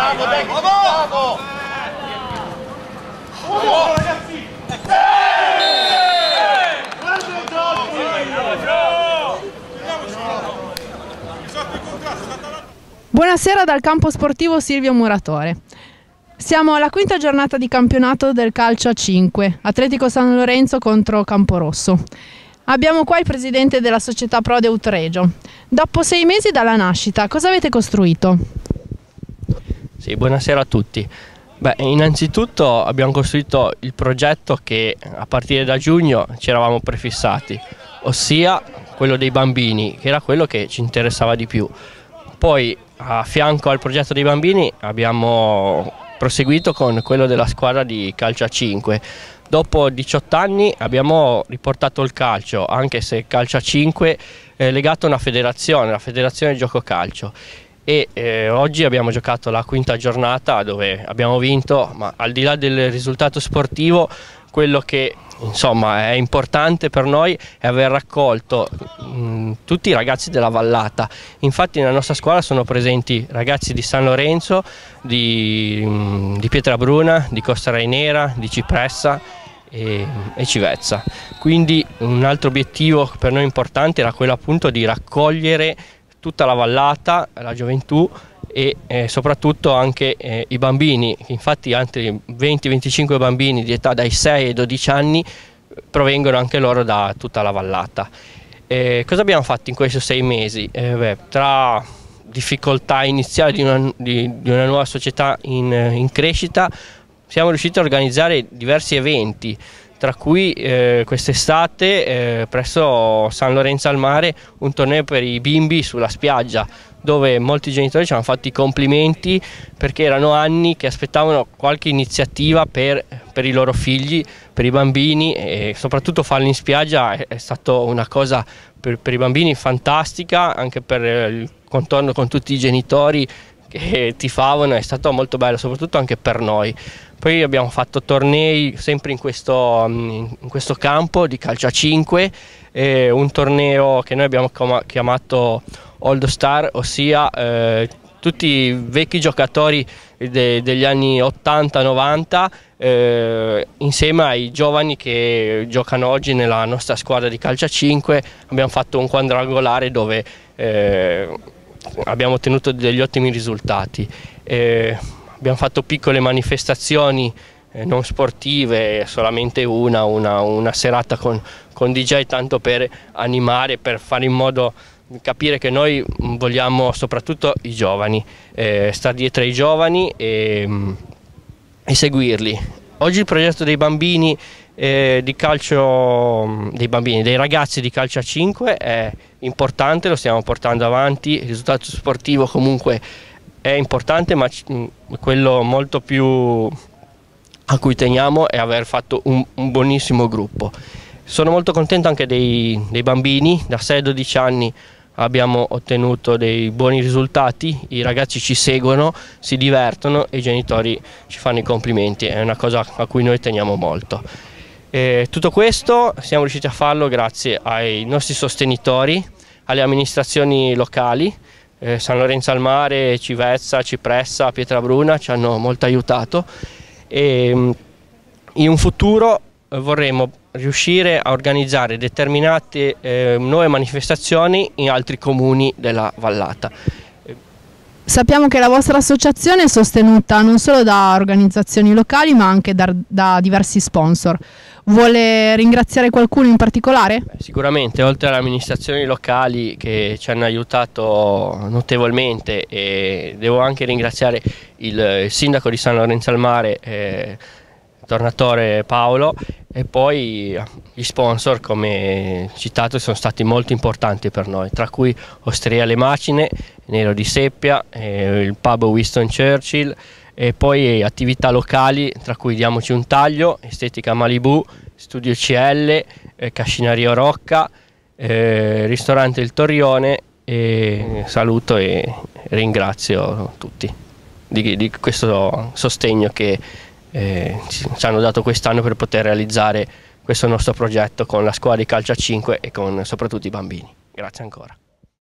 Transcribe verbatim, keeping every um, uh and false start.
Bravo, dai, bravo! Bravo, ragazzi! Buonasera dal campo sportivo Silvio Muratore. Siamo alla quinta giornata di campionato del calcio a cinque, Atletico San Lorenzo contro Camporosso. Abbiamo qua il presidente della società Prode Outregio. Dopo sei mesi dalla nascita, cosa avete costruito? Sì, buonasera a tutti. Beh, innanzitutto abbiamo costruito il progetto che a partire da giugno ci eravamo prefissati, ossia quello dei bambini, che era quello che ci interessava di più. Poi a fianco al progetto dei bambini abbiamo proseguito con quello della squadra di calcio a cinque. Dopo diciotto anni abbiamo riportato il calcio, anche se calcio a cinque è legato a una federazione, la federazione gioco calcio. E eh, oggi abbiamo giocato la quinta giornata dove abbiamo vinto, ma al di là del risultato sportivo, quello che insomma è importante per noi è aver raccolto mh, tutti i ragazzi della vallata. Infatti nella nostra squadra sono presenti ragazzi di San Lorenzo, di, mh, di Pietrabruna, di Costa Rainera, di Cipressa e, e Civezza. Quindi un altro obiettivo per noi importante era quello appunto di raccogliere tutta la vallata, la gioventù e eh, soprattutto anche eh, i bambini. Infatti altri venti venticinque bambini di età dai sei ai dodici anni provengono anche loro da tutta la vallata. Eh, cosa abbiamo fatto in questi sei mesi? Eh, beh, tra difficoltà iniziali di una, di, di una nuova società in, in crescita siamo riusciti a organizzare diversi eventi, tra cui eh, quest'estate eh, presso San Lorenzo al Mare un torneo per i bimbi sulla spiaggia, dove molti genitori ci hanno fatto i complimenti perché erano anni che aspettavano qualche iniziativa per, per i loro figli, per i bambini, e soprattutto farli in spiaggia è, è stata una cosa per, per i bambini fantastica, anche per il contorno con tutti i genitori che tifavano, è stato molto bello, soprattutto anche per noi. Poi abbiamo fatto tornei sempre in questo, in questo campo di calcio a cinque, eh, un torneo che noi abbiamo chiamato All Star, ossia eh, tutti i vecchi giocatori de, degli anni ottanta novanta eh, insieme ai giovani che giocano oggi nella nostra squadra di calcio a cinque. Abbiamo fatto un quadrangolare dove eh, abbiamo ottenuto degli ottimi risultati. Eh, abbiamo fatto piccole manifestazioni eh, non sportive, solamente una, una, una serata con, con D J, tanto per animare, per fare in modo di capire che noi vogliamo soprattutto i giovani, eh, stare dietro ai giovani e, e seguirli. Oggi il progetto dei bambini eh, di calcio, dei bambini, dei ragazzi di calcio a cinque è importante, lo stiamo portando avanti. Il risultato sportivo comunque è importante, ma quello molto più a cui teniamo è aver fatto un, un buonissimo gruppo. Sono molto contento anche dei, dei bambini, da sei a dodici anni abbiamo ottenuto dei buoni risultati, i ragazzi ci seguono, si divertono e i genitori ci fanno i complimenti, è una cosa a cui noi teniamo molto. E tutto questo siamo riusciti a farlo grazie ai nostri sostenitori, alle amministrazioni locali, eh, San Lorenzo al Mare, Civezza, Cipressa, Pietrabruna ci hanno molto aiutato e in un futuro vorremmo riuscire a organizzare determinate eh, nuove manifestazioni in altri comuni della vallata. Sappiamo che la vostra associazione è sostenuta non solo da organizzazioni locali ma anche da, da diversi sponsor. Vuole ringraziare qualcuno in particolare? Beh, sicuramente, oltre alle amministrazioni locali che ci hanno aiutato notevolmente, e devo anche ringraziare il, il sindaco di San Lorenzo al Mare, eh, Tornatore Paolo, e poi gli sponsor, come citato, sono stati molto importanti per noi, tra cui Osteria Le Macine, Nero di Seppia, eh, il pub Winston Churchill, e poi attività locali, tra cui Diamoci un Taglio, Estetica Malibu, Studio C L, eh, Cascinario Rocca, eh, Ristorante Il Torrione, e saluto e ringrazio tutti di, di questo sostegno che Eh, ci hanno dato quest'anno per poter realizzare questo nostro progetto con la squadra di calcio a cinque e con soprattutto i bambini. Grazie ancora.